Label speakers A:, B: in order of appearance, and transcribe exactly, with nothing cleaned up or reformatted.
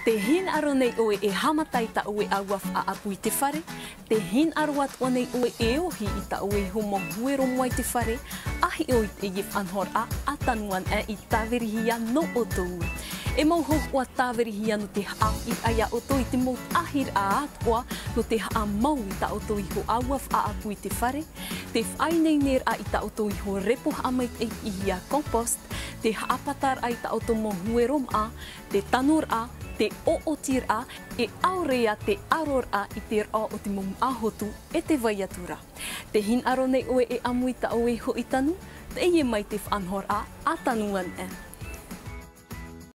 A: Te hin aro nei oe e hamatai ta oe awaf a apu i te whare. Te hin aro at o nei oe e ohi i ta oe homo huero mua i te whare. Ahi oe te yif anhor a atanuan e i tāwerihia no o tōu. E mau hoh oa tāwerihia no te haa i aia o tō i te mau ahir a atua no te haa mau i ta o tō i ho awaf a apu i te whare. Te whai nei ner a i ta o tō i ho repo hamait e i hia compost. Te haapatar a i ta o tō mo huerom a, te tanor a, te ootir a, e aurea te aror a i te rā o te momu ahotu e te vaiatura. Te hin aro nei oe e amu i ta oe ho i tanu, te ie mai te whanhor a atanuan e.